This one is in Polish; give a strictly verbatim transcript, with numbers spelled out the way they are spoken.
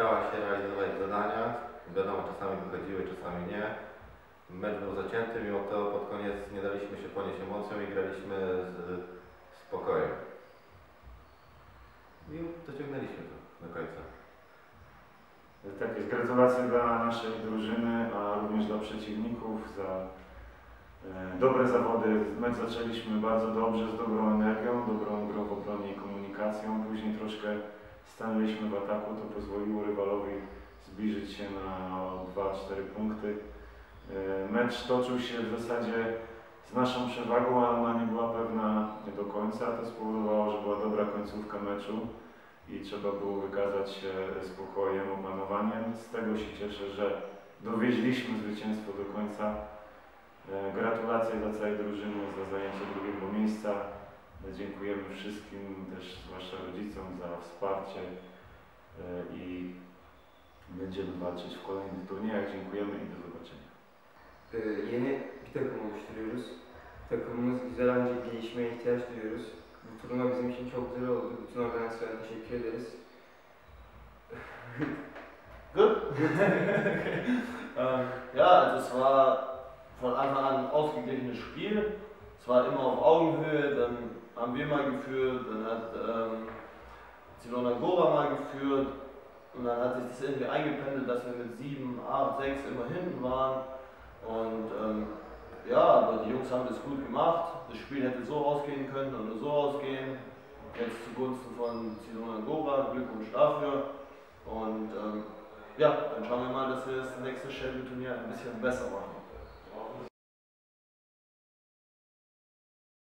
starała się realizować zadania. Wiadomo, czasami wychodziły, czasami nie. Mecz był zacięty, mimo to pod koniec nie daliśmy się ponieść emocją i graliśmy z spokojem. I dociągnęliśmy to do końca. Tak jest, gratulacje dla naszej drużyny, a również dla przeciwników za e, dobre zawody. Mecz zaczęliśmy bardzo dobrze, z dobrą energią, dobrą grą w obronie i komunikacją. Później troszkę stanęliśmy w ataku, to pozwoliło rywalowi zbliżyć się na dwa cztery punkty. E, mecz toczył się w zasadzie z naszą przewagą, ale ona nie była pewna do końca. To spowodowało, że była dobra końcówka meczu i trzeba było wykazać się spokojem, opanowaniem. Z tego się cieszę, że dowieźliśmy zwycięstwo do końca. Gratulacje dla całej drużyny za zajęcie drugiego miejsca. Dziękujemy wszystkim, też zwłaszcza rodzicom, za wsparcie i będziemy walczyć w kolejnych turniejach. Dziękuyemy i do zobaczenia. Yeni bir takım oluşturuyoruz. Takımımız güzel ancak gelişmeye ihtiyaç duyuyoruz. Bu turnuva bizim için çok güzel oldu. Bütün organizasyona teşekkür ederiz. Gut. ähm, ja, also es war von Anfang an ein ausgeglichenes Spiel. Es war immer auf Augenhöhe, dann haben wir mal geführt, dann hat ähm, Zielona Góra mal geführt und dann hat sich das irgendwie eingependelt, dass wir mit sieben, acht, sechs immer hinten waren. Und ähm, ja, aber die Jungs haben das gut gemacht. Das Spiel hätte so ausgehen können oder so ausgehen. Jetzt zugunsten von Zielona Góra, Glückwunsch dafür. Und ähm, ja, dann schauen wir mal, dass wir das nächste Shelby-Turnier ein bisschen besser machen.